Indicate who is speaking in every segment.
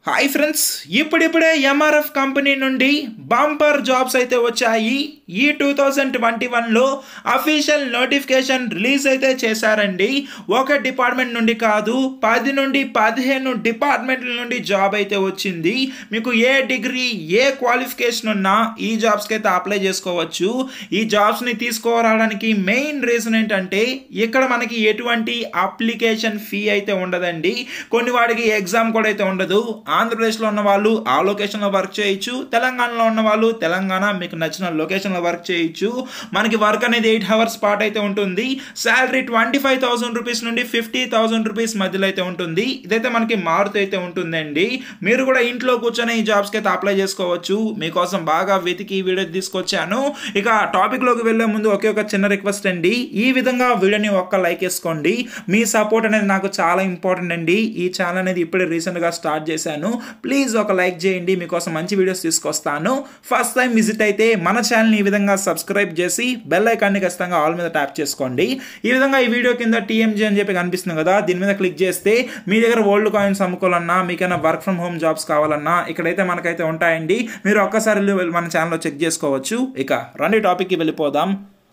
Speaker 1: Hi friends, ఇప్పుడిప్పుడే MRF company నుండి bumper jobs అయితే వచ్చాయి. ఈ 2021లో అఫీషియల్ నోటిఫికేషన్ రిలీజ్ అయితే చేశారండి. ఒక డిపార్ట్మెంట్ నుండి కాదు, 10 నుండి 15 డిపార్ట్మెంట్ల నుండి జాబ్ అయితే వచ్చింది. మీకు ఏ డిగ్రీ ఏ క్వాలిఫికేషన్ ఉన్నా ఈ జాబ్స్కి అయితే అప్లై చేసుకోవచ్చు. ఈ జాబ్స్ని తీసుకురావడానికి మెయిన్ రీజన్ ఏంటంటే ఇక్కడ మనకి ఎటువంటి అప్లికేషన్ ఫీ అయితే ఉండదండి. కొన్ని వాటికి ఎగ్జామ్ కూడా అయితే ఉండదు. ఆంధ్రప్రదేశ్లో ఉన్న వాళ్ళు ఆ లొకేషన్లో వర్క్ చేయొచ్చు, తెలంగాణలో ఉన్న వాళ్ళు తెలంగాణ మీకు నచ్చిన లొకేషన్లో వర్క్ చేయొచ్చు. మనకి వర్క్ అనేది 8 hours పాటు అయితే ఉంటుంది. శాలరీ 25,000 రూపీస్ నుండి 50,000 రూపీస్ మధ్యలో అయితే ఉంటుంది. ఇదైతే మనకి మారుతూ అయితే ఉంటుందండి. మీరు కూడా ఇంట్లో కూర్చొని ఈ జాబ్స్కి అయితే అప్లై చేసుకోవచ్చు. మీకోసం బాగా వెతికి వీడియో తీసుకొచ్చాను. ఇక టాపిక్లోకి వెళ్ళే ముందు ఒకే ఒక చిన్న రిక్వెస్ట్ అండి, ఈ విధంగా వీడియోని ఒక్క లైక్ వేసుకోండి. మీ సపోర్ట్ అనేది నాకు చాలా ఇంపార్టెంట్ అండి. ఈ ఛానల్ అనేది ఇప్పుడే రీసెంట్గా స్టార్ట్ చేశాను. ప్లీజ్ ఒక లైక్ చేయండి, మీకోసం మంచి వీడియోస్ తీసుకొస్తాను. ఫస్ట్ టైం విజిట్ అయితే మన ఛానల్ని ఈ విధంగా సబ్స్క్రైబ్ చేసి బెల్ ఐకాన్ని ఖచ్చితంగా ఆల్ మీద ట్యాప్ చేసుకోండి. ఈ విధంగా ఈ వీడియో కింద టీఎంజీ అని చెప్పి కనిపిస్తుంది కదా, దీని మీద క్లిక్ చేస్తే మీ దగ్గర ఓల్డ్ కాయిన్స్ అమ్ముకోవాలన్నా, మీకైనా వర్క్ ఫ్రమ్ హోమ్ జాబ్స్ కావాలన్నా ఇక్కడైతే మనకైతే ఉంటాయండి. మీరు ఒక్కసారి మన ఛానల్లో చెక్ చేసుకోవచ్చు. ఇక రండి టాపిక్కి వెళ్ళిపోదాం.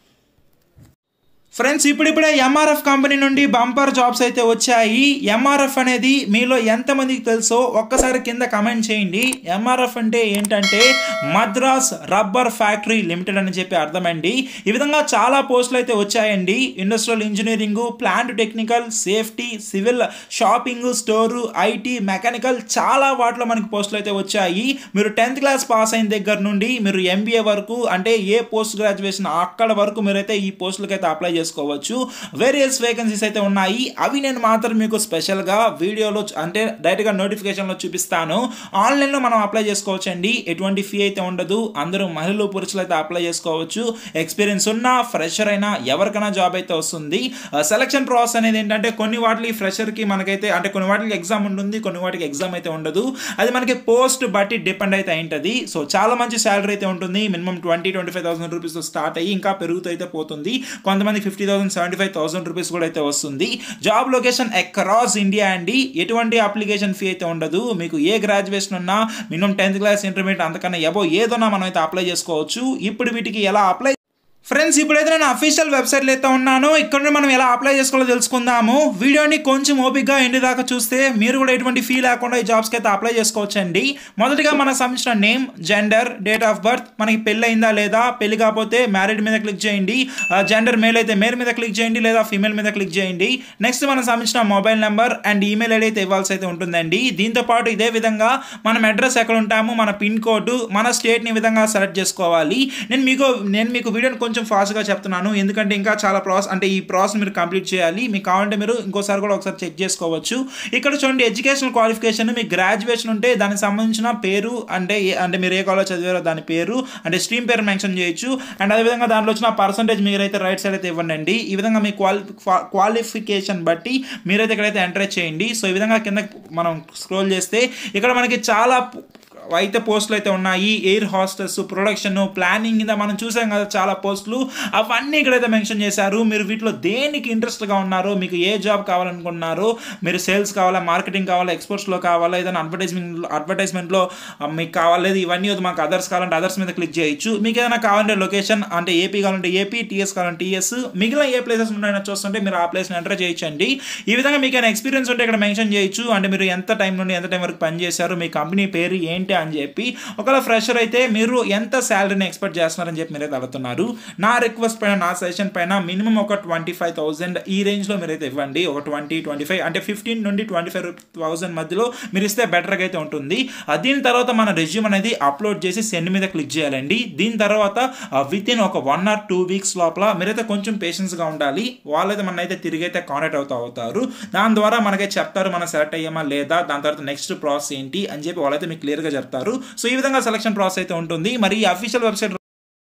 Speaker 1: ఫ్రెండ్స్, ఇప్పుడిప్పుడే ఎంఆర్ఎఫ్ కంపెనీ నుండి బంపర్ జాబ్స్ అయితే వచ్చాయి. ఎంఆర్ఎఫ్ అనేది మీలో ఎంతమందికి తెలుసో ఒక్కసారి కింద కమెంట్ చేయండి. ఎంఆర్ఎఫ్ అంటే ఏంటంటే మద్రాస్ రబ్బర్ ఫ్యాక్టరీ లిమిటెడ్ అని చెప్పి అర్థమండి. ఈ విధంగా చాలా పోస్టులు అయితే వచ్చాయండి. Industrial engineering, plant technical, safety, civil, shopping, store, IT, mechanical, చాలా వాటిలో మనకి పోస్టులు అయితే వచ్చాయి. మీరు 10th క్లాస్ పాస్ అయిన దగ్గర నుండి మీరు ఎంబీఏ వరకు, అంటే ఏ పోస్ట్ గ్రాడ్యుయేషన్ అక్కడ వరకు మీరైతే ఈ పోస్టులకి అయితే అప్లై చేసుకోవచ్చు. వేరియస్ వేకెన్సీస్ అయితే ఉన్నాయి. అవి నేను మాత్రం మీకు స్పెషల్గా వీడియోలో అంటే డైరెక్ట్గా నోటిఫికేషన్లో చూపిస్తాను. ఆన్లైన్లో మనం అప్లై చేసుకోవచ్చు అండి. ఎటువంటి ఫీ అయితే ఉండదు. అందరూ మహిళలు పురుషులు అయితే అప్లై చేసుకోవచ్చు. ఎక్స్పీరియన్స్ ఉన్నా ఫ్రెషర్ అయినా ఎవరికైనా జాబ్ అయితే వస్తుంది. సెలక్షన్ ప్రాసెస్ అనేది ఏంటంటే కొన్ని వాటికి ఫ్రెషర్కి మనకైతే అంటే కొన్ని వాటికి ఎగ్జామ్ ఉంటుంది, కొన్ని వాటికి ఎగ్జామ్ అయితే ఉండదు. అది మనకి పోస్ట్ బట్టి డిపెండ్ అయితే అయింటది. సో చాలా మంచి శాలరీ అయితే ఉంటుంది. మినిమం 20,000-25,000 రూపీస్ స్టార్ట్ అయ్యి ఇంకా పెరుగుతూ అయితే పోతుంది. కొంతమంది 50,000-75,000 రూపీస్ కూడా అయితే వస్తుంది. జాబ్ లొకేషన్ అక్రాస్ ఇండియా అండి. ఎటువంటి అప్లికేషన్ ఫీ అయితే ఉండదు. మీకు ఏ గ్రాడ్యుయేషన్ ఉన్నా మినిమం 10th క్లాస్, ఇంటర్మీడియట్ అంతకన్నా ఎబో ఏదన్నా మనం అయితే అప్లై చేసుకోవచ్చు. ఇప్పుడు వీటికి ఎలా అప్లై ఫ్రెండ్స్, ఇప్పుడైతే నేను అఫీషియల్ వెబ్సైట్లో అయితే ఉన్నాను. ఇక్కడ మనం ఎలా అప్లై చేసుకోవాలో తెలుసుకుందాము. వీడియోని కొంచెం ఓపిక్గా ఎండి దాకా చూస్తే మీరు కూడా ఎటువంటి ఫీ లేకుండా ఈ జాబ్స్కి అయితే అప్లై చేసుకోవచ్చు అండి. మొదటిగా మనకు సంబంధించిన name, gender, date of birth, మనకి పెళ్ళి అయిందా లేదా, పెళ్లి కాకపోతే మ్యారీడ్ మీద క్లిక్ చేయండి. జెండర్ మేల్ అయితే మేల్ మీద క్లిక్ చేయండి, లేదా ఫీమేల్ మీద క్లిక్ చేయండి. నెక్స్ట్ మనకు సంబంధించిన mobile number and email ID అయితే ఇవ్వాల్సి అయితే ఉంటుందండి. దీంతో పాటు ఇదే విధంగా మనం అడ్రస్ ఎక్కడ ఉంటాము, మన పిన్ కోడ్, మన స్టేట్ని ఈ విధంగా సెలెక్ట్ చేసుకోవాలి. నేను మీకు వీడియోని కొంచెం ఫాస్ట్గా చెప్తున్నాను, ఎందుకంటే ఇంకా చాలా ప్రాసెస్ అంటే ఈ ప్రాసెస్ మీరు కంప్లీట్ చేయాలి. మీకు కావాలంటే మీరు ఇంకోసారి కూడా ఒకసారి చెక్ చేసుకోవచ్చు. ఇక్కడ చూడండి, ఎడ్యుకేషనల్ క్వాలిఫికేషన్, మీకు గ్రాడ్యుయేషన్ ఉంటే దానికి సంబంధించిన పేరు, అంటే మీరు ఏ కాలేజ్ చదివారో దాని పేరు, అంటే స్ట్రీమ్ పేరు మెన్షన్ చేయొచ్చు. అండ్ అదేవిధంగా దాంట్లో వచ్చిన పర్సంటేజ్ మీరైతే రైట్ సైడ్ అయితే ఇవ్వండి. ఈ విధంగా మీ క్వాలిఫికేషన్ బట్టి మీరైతే ఇక్కడైతే ఎంటర్ చేయండి. సో ఈ విధంగా కింద మనం స్క్రోల్ చేస్తే ఇక్కడ మనకి చాలా అయితే పోస్టులు అయితే ఉన్నాయి. ఎయిర్ హాస్టెస్, ప్రొడక్షన్, ప్లానింగ్ కింద మనం చూసాం కదా చాలా పోస్టులు, అవన్నీ ఇక్కడైతే మెన్షన్ చేశారు. మీరు వీటిలో దేనికి ఇంట్రెస్ట్గా ఉన్నారో, మీకు ఏ జాబ్ కావాలనుకుంటున్నారో, మీరు సేల్స్ కావాలా, మార్కెటింగ్ కావాలా, ఎక్స్పోర్ట్స్లో కావాలా, ఏదైనా అడ్వర్టైజ్మెంట్లో మీకు కావాలేదు, ఇవన్నీ మాకు అదర్స్ కావాలంటే అదర్స్ మీద క్లిక్ చేయొచ్చు. మీకు ఏదైనా కావాలంటే లొకేషన్ అంటే ఏపీ కావాలంటే ఏపీ, టీఎస్ కావాలంటే టీఎస్, మిగిలిన ఏ ప్లేసెస్ ఉన్నాయో చూస్తుంటే మీరు ఆ ప్లేస్ని ఎంటర్ చేయొచ్చండి. ఈ విధంగా మీకు ఏమైనా ఎక్స్పీరియన్స్ ఉంటే ఇక్కడ మెన్షన్ చేయొచ్చు. అంటే మీరు ఎంత టైం నుండి ఎంత టైం వరకు పనిచేశారు, మీ కంపెనీ పేరు ఏంటి అని చెప్పి. ఒకవేళ ఫ్రెషర్ అయితే మీరు ఎంత శాలరీని ఎక్స్పెక్ట్ చేస్తున్నారని చెప్పి మీరైతే అడుగుతున్నారు. నా రిక్వెస్ట్ పైన, నా సజెషన్ పైన మినిమం ఒక 25,000 ఈ రేంజ్లో మీరైతే ఇవ్వండి. ఒక 20-25 అంటే 15 నుండి 25,000 మధ్యలో మీరు ఇస్తే బెటర్గా అయితే ఉంటుంది. దీని తర్వాత మన రెజ్యూమ్ అనేది అప్లోడ్ చేసి సెండ్ మీద క్లిక్ చేయాలండి. దీని తర్వాత విత్ ఇన్ ఒక 1 or 2 వీక్స్ లోపల మీరైతే కొంచెం పేషెన్స్గా ఉండాలి. వాళ్ళైతే మన అయితే తిరిగి అయితే కాంటాక్ట్ అవుతారు. దాని ద్వారా మనకైతే చెప్తారు మనం సెలెక్ట్ అయ్యామా లేదా, దాని తర్వాత నెక్స్ట్ ప్రాసెస్ ఏంటి అని చెప్పి వాళ్ళైతే మీకు క్లియర్గా చెప్తారు. సో ఈ విధంగా సెలక్షన్ ప్రాసెస్ అయితే ఉంటుంది. మరి ఈ అఫీషియల్ వెబ్సైట్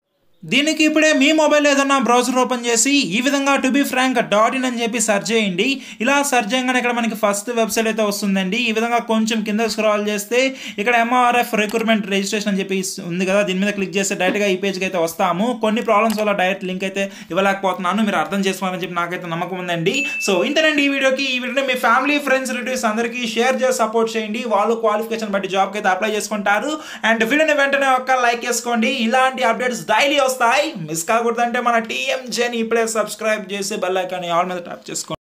Speaker 1: దీనికి ఇప్పుడే మీ మొబైల్ ఏదన్నా బ్రౌజర్ ఓపెన్ చేసి ఈ విధంగా టు బి ఫ్రాంక్ .in అని చెప్పి సెర్చ్ చేయండి. ఇలా సెర్చ్ చేయగానే ఇక్కడ మనకి ఫస్ట్ వెబ్సైట్ అయితే వస్తుందండి. ఈ విధంగా కొంచెం కింద స్క్రాల్ చేస్తే ఇక్కడ MRF రిక్రూట్మెంట్ రిజిస్ట్రేషన్ అని చెప్పి ఉంది కదా, దీని మీద క్లిక్ చేస్తే డైరెక్ట్గా ఈ పేజ్కి అయితే వస్తాము. కొన్ని ప్రాబ్లమ్స్ వల్ల డైరెక్ట్ లింక్ అయితే ఇవ్వలేకపోతున్నాను, మీరు అర్థం చేసుకోవాలని చెప్పి నాకైతే నమ్మకం ఉందండి. సో ఇంతేనండి ఈ వీడియోని మీ ఫ్యామిలీ ఫ్రెండ్స్ రిలేటివ్స్ అందరికీ షేర్ చేసి సపోర్ట్ చేయండి. వాళ్ళు క్వాలిఫికేషన్ బట్టి జాబ్కి అయితే అప్లై చేసుకుంటారు. అండ్ వీడియోని వెంటనే ఒక లైక్ చేసుకోండి. ఇలాంటి అప్డేట్స్ డైలీ వస్తాయి, మిస్ కాకూడదంటే మన TMJని ఇప్పుడే సబ్స్క్రైబ్ చేసి బెల్ ఐకాన్ ఆల్ మీద ట్యాప్ చేసుకోండి.